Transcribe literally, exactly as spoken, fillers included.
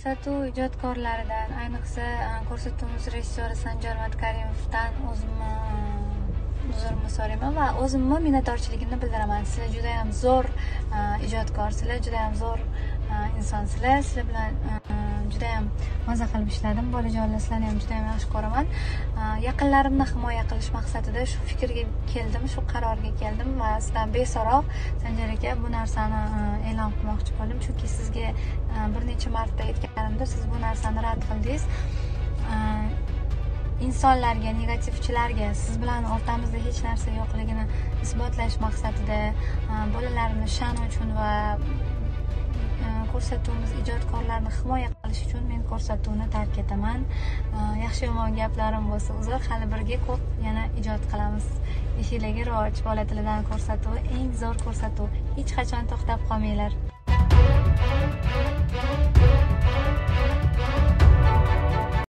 ko'rsatuv ijodkorlaridan, ayniqsa ko'rsatuvimiz rejissyori Sanjar Matkarimovdan o'zimni uzrimni so'rayman va o'zimni minnatdorchiligimni bildiraman. Sizlar juda ham zo'r ijodkorsizlar, juda ham zo'r insonsizlar. Sizlar bilan juda ham maza qilib ishladim. Bolajonlar, sizlarni ham juda ham yaxshi ko'raman. Yaqinlarimni himoya qilish maqsadida shu fikrga keldim, shu qarorga keldim va sizdan beso'roq Sanjar aka bu narsani e'lon qilmoqchi bo'ldim, chunki sizga bir necha marta aytganimda siz bu narsani rad qildingiz. insonlarga, negativchilarga siz bilan o'rtamizda hech narsa yo'qligini isbotlash maqsadida, bolalarimni sha'ni uchun va ko'rsatuvimiz ijodkorlarini himoya qilish uchun men ko'rsatuvni tark etaman. Yaxshi yomon gaplarim bo'lsa uzr, hali birga ko'p yana ijod qilamiz. Eshiklarga rivoj bola tilidan ko'rsatuvi eng zo'r ko'rsatuv. Hech qachon to'xtab qolmanglar.